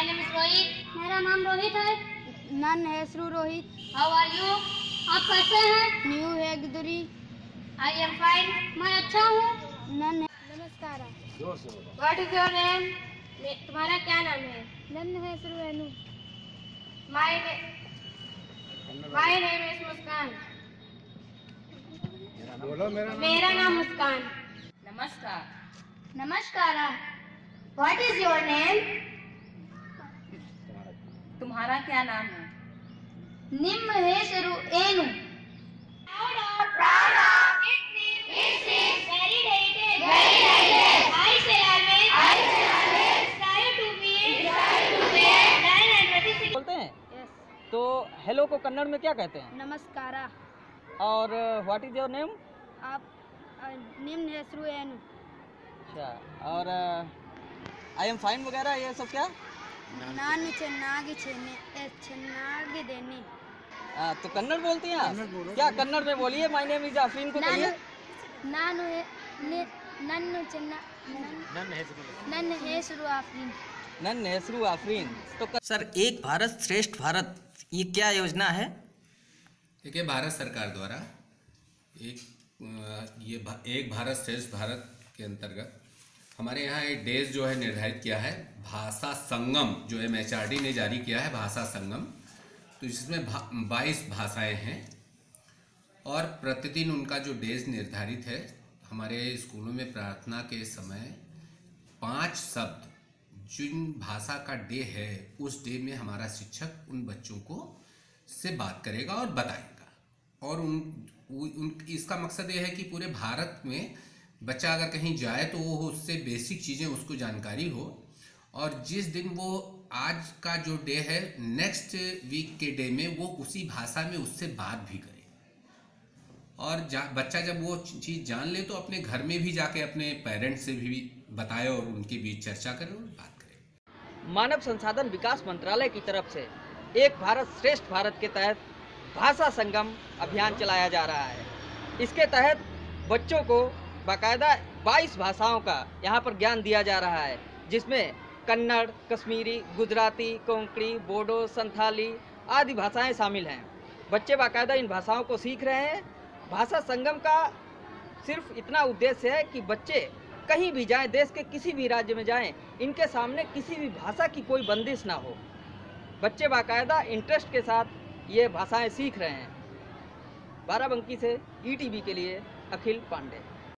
My name is Rohit. मेरा नाम रोहित है. नन है श्रू रोहित. How are you? आप कैसे हैं? न्यू है गुदरी. I am fine. मैं अच्छा हूँ. नन है. नमस्कार. What is your name? तुम्हारा क्या नाम है? नन है श्रू एनु. My name is मुस्कान. मेरा नाम मुस्कान. नमस्कार. नमस्कार. What is your name? तुम्हारा क्या नाम है? निम है शुरू एनु. Very delighted. I shall always try to be learn and participate. बोलते हैं यस. तो हेलो को कन्नड़ में क्या कहते हैं? नमस्कार. और व्हाट इज योर नेम? आप निम्न है श्रू एनु. अच्छा. और आई एम फाइन वगैरह ये सब क्या? नान ಚೆನ್ನಾಗಿ ಚೆನ್ನಾಗಿ देनी. तो कन्नड़ बोलती हैं आप? क्या कन्नड़ में बोलिए. माय नेम इज आफरीन को कहिए. ನಾನು ನನ್ನ ನನ್ನ ಹೆಸರು ಆಫ್ರೀನ್. नन हेसरू आफरीन. तो सर एक भारत श्रेष्ठ भारत ये क्या योजना है? देखिए, भारत सरकार द्वारा एक भारत श्रेष्ठ भारत के अंतर्गत हमारे यहाँ एक डेज जो है निर्धारित किया है. भाषा संगम जो MHRD ने जारी किया है, भाषा संगम. तो जिसमें 22 भाषाएं हैं और प्रतिदिन उनका जो डेज निर्धारित है, हमारे स्कूलों में प्रार्थना के समय 5 शब्द जिन भाषा का डे है उस डे में हमारा शिक्षक उन बच्चों को से बात करेगा और बताएगा. और इसका मकसद ये है कि पूरे भारत में बच्चा अगर कहीं जाए तो वो उससे बेसिक चीज़ें उसको जानकारी हो, और जिस दिन वो आज का जो डे है नेक्स्ट वीक के डे में वो उसी भाषा में उससे बात भी करे. और बच्चा जब वो चीज़ जान ले तो अपने घर में भी जाके अपने पेरेंट्स से भी बताए और उनके बीच चर्चा करे और बात करे. मानव संसाधन विकास मंत्रालय की तरफ से एक भारत श्रेष्ठ भारत के तहत भाषा संगम अभियान चलाया जा रहा है. इसके तहत बच्चों को बाकायदा 22 भाषाओं का यहाँ पर ज्ञान दिया जा रहा है, जिसमें कन्नड़, कश्मीरी, गुजराती, कोंकणी, बोडो, संथाली आदि भाषाएं शामिल हैं. बच्चे बाकायदा इन भाषाओं को सीख रहे हैं. भाषा संगम का सिर्फ इतना उद्देश्य है कि बच्चे कहीं भी जाएं, देश के किसी भी राज्य में जाएं, इनके सामने किसी भी भाषा की कोई बंदिश ना हो. बच्चे बाकायदा इंटरेस्ट के साथ ये भाषाएं सीख रहे हैं. बाराबंकी से ETV के लिए अखिल पांडे.